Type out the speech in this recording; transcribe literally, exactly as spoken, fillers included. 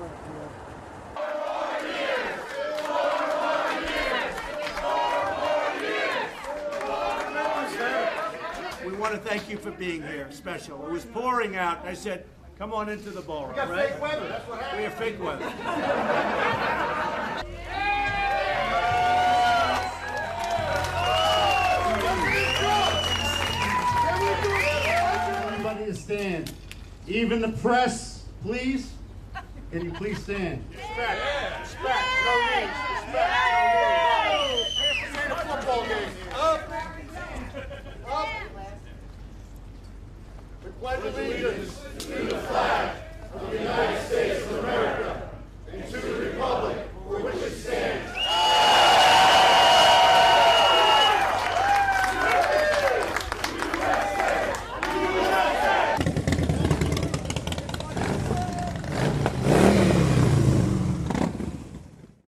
We want to thank you for being here, special. It was pouring out. I said, come on into the ballroom, we got right? fake weather, that's what happened. We have fake weather. Everybody to stand. Even the press, please. Can you please stand? Respect. Respect. No knees. Respect. No knees. This ain't a football game. Up. Up. We pledge allegiance